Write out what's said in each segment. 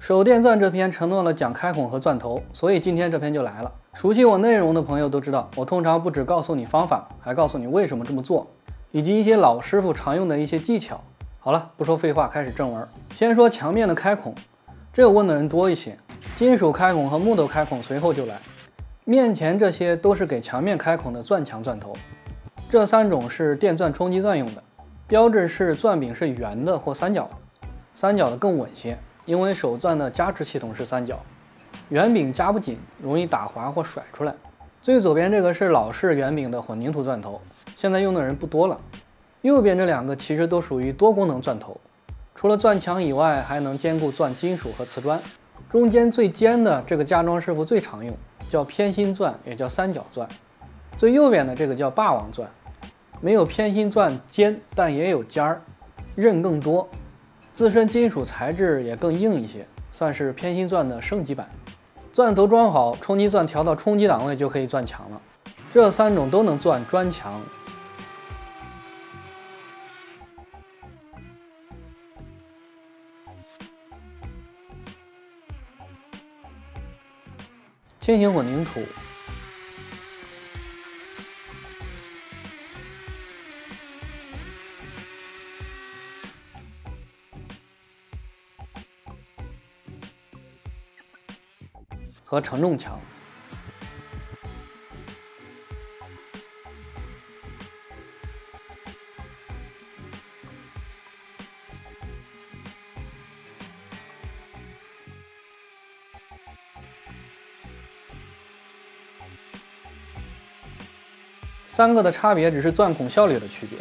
手电钻这篇承诺了讲开孔和钻头，所以今天这篇就来了。熟悉我内容的朋友都知道，我通常不只告诉你方法，还告诉你为什么这么做，以及一些老师傅常用的一些技巧。好了，不说废话，开始正文。先说墙面的开孔，这个问的人多一些，金属开孔和木头开孔随后就来。面前这些都是给墙面开孔的钻墙钻头，这3种是电钻冲击钻用的，标志是钻柄是圆的或三角的，三角的更稳些，因为手钻的夹持系统是三角，圆柄夹不紧，容易打滑或甩出来。最左边这个是老式圆柄的混凝土钻头，现在用的人不多了。右边这2个其实都属于多功能钻头，除了钻墙以外，还能兼顾钻金属和瓷砖。中间最尖的这个家装师傅最常用，叫偏心钻，也叫三角钻。最右边的这个叫霸王钻，没有偏心钻尖，但也有尖儿，刃更多，自身金属材质也更硬一些，算是偏心钻的升级版。钻头装好，冲击钻调到冲击档位就可以钻墙了。这3种都能钻砖墙。轻型混凝土，和承重墙。3个的差别只是钻孔效率的区别。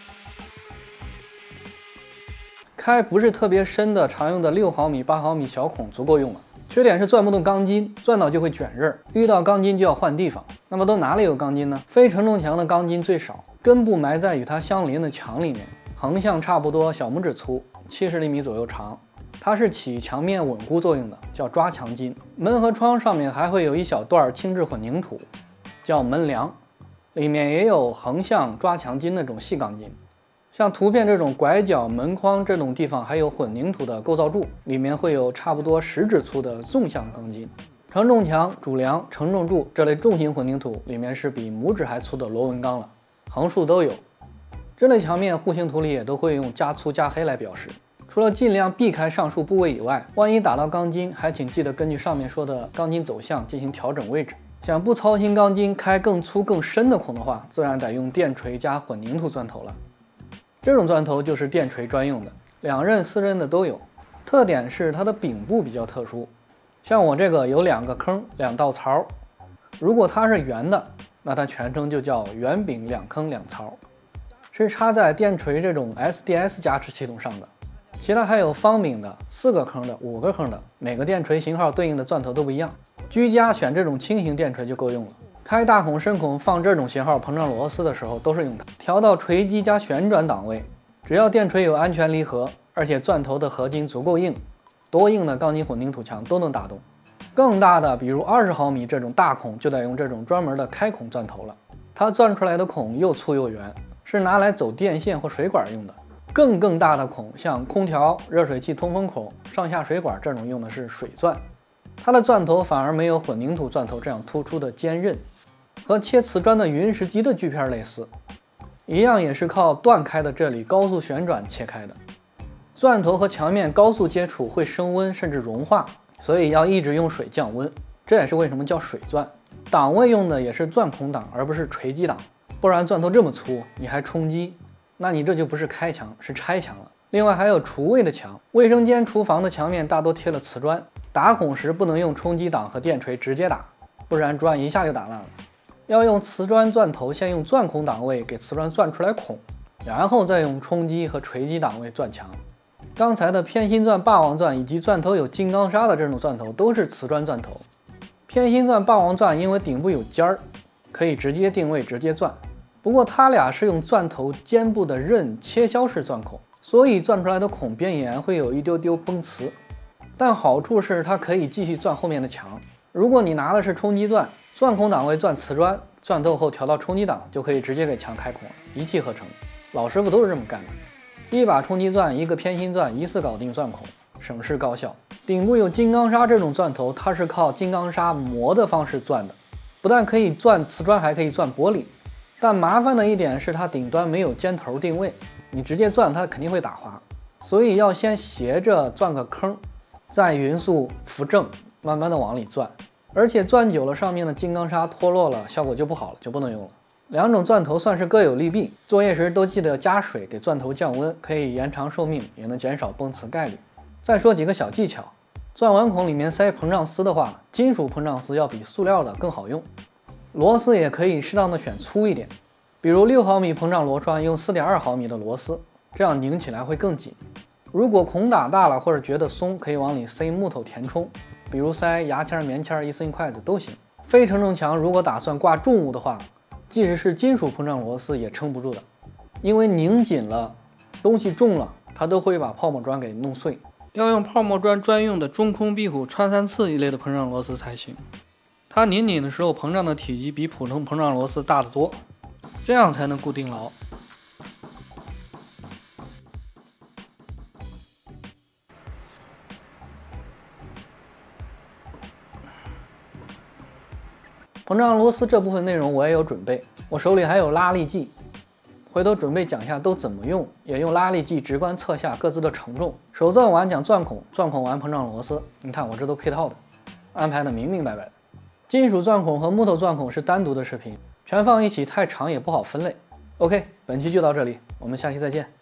开不是特别深的常用的6毫米、8毫米小孔足够用了。缺点是钻不动钢筋，钻到就会卷刃，遇到钢筋就要换地方。那么都哪里有钢筋呢？非承重墙的钢筋最少，根部埋在与它相邻的墙里面，横向差不多小拇指粗，70厘米左右长。它是起墙面稳固作用的，叫抓墙筋。门和窗上面还会有一小段轻质混凝土，叫门梁。里面也有横向抓墙筋那种细钢筋，像图片这种拐角门框这种地方还有混凝土的构造柱，里面会有差不多10指粗的纵向钢筋。承重墙、主梁、承重柱这类重型混凝土里面是比拇指还粗的螺纹钢了，横竖都有。这类墙面户型图里也都会用加粗加黑来表示。除了尽量避开上述部位以外，万一打到钢筋，还请记得根据上面说的钢筋走向进行调整位置。想不操心钢筋开更粗更深的孔的话，自然得用电锤加混凝土钻头了。这种钻头就是电锤专用的，2刃、4刃的都有。特点是它的柄部比较特殊，像我这个有2个坑、2道槽。如果它是圆的，那它全称就叫圆柄2坑2槽，是插在电锤这种 SDS 夹持系统上的。其他还有方柄的、4个坑的、5个坑的，每个电锤型号对应的钻头都不一样。居家选这种轻型电锤就够用了。开大孔、深孔放这种型号膨胀螺丝的时候都是用它。调到锤击加旋转档位，只要电锤有安全离合，而且钻头的合金足够硬，多硬的钢筋混凝土墙都能打动。更大的，比如20毫米这种大孔，就得用这种专门的开孔钻头了。它钻出来的孔又粗又圆，是拿来走电线或水管用的。更大的孔，像空调、热水器通风口、上下水管这种用的是水钻。它的钻头反而没有混凝土钻头这样突出的坚韧，和切瓷砖的云石机的锯片类似，一样也是靠断开的这里高速旋转切开的。钻头和墙面高速接触会升温甚至融化，所以要一直用水降温，这也是为什么叫水钻。档位用的也是钻孔档，而不是锤击档，不然钻头这么粗你还冲击，那你这就不是开墙，是拆墙了。另外还有厨卫的墙，卫生间、厨房的墙面大多贴了瓷砖，打孔时不能用冲击档和电锤直接打，不然砖一下就打烂了。要用瓷砖钻头，先用钻孔档位给瓷砖钻出来孔，然后再用冲击和锤击档位钻墙。刚才的偏心钻、霸王钻以及钻头有金刚砂的这种钻头都是瓷砖钻头。偏心钻、霸王钻因为顶部有尖儿，可以直接定位直接钻，不过它俩是用钻头尖部的刃切削式钻孔，所以钻出来的孔边沿会有一丢丢崩瓷，但好处是它可以继续钻后面的墙。如果你拿的是冲击钻，钻孔档位钻瓷砖，钻透后调到冲击档，就可以直接给墙开孔了，一气呵成。老师傅都是这么干的，一把冲击钻，一个偏心钻，一次搞定钻孔。 省事高效。顶部有金刚砂这种钻头，它是靠金刚砂磨的方式钻的，不但可以钻瓷砖，还可以钻玻璃。但麻烦的一点是它顶端没有尖头定位，你直接钻它肯定会打滑，所以要先斜着钻个坑，再匀速扶正，慢慢的往里钻。而且钻久了，上面的金刚砂脱落了，效果就不好了，就不能用了。两种钻头算是各有利弊，作业时都记得加水给钻头降温，可以延长寿命，也能减少崩瓷概率。再说几个小技巧，钻碗孔里面塞膨胀丝的话，金属膨胀丝要比塑料的更好用。螺丝也可以适当的选粗一点，比如6毫米膨胀螺栓用4.2毫米的螺丝，这样拧起来会更紧。如果孔打大了或者觉得松，可以往里塞木头填充，比如塞牙签、棉签、1寸筷子都行。非承重墙如果打算挂重物的话，即使是金属膨胀螺丝也撑不住的，因为拧紧了，东西重了，它都会把泡沫砖给弄碎。要用泡沫砖专用的中空壁虎穿3次一类的膨胀螺丝才行。它拧紧的时候，膨胀的体积比普通膨胀螺丝大得多，这样才能固定牢。膨胀螺丝这部分内容我也有准备，我手里还有拉力计，回头准备讲一下都怎么用，也用拉力计直观测下各自的承重。手钻完讲钻孔，钻孔完膨胀螺丝，你看我这都配套的，安排的明明白白的。金属钻孔和木头钻孔是单独的视频，全放一起太长也不好分类。OK， 本期就到这里，我们下期再见。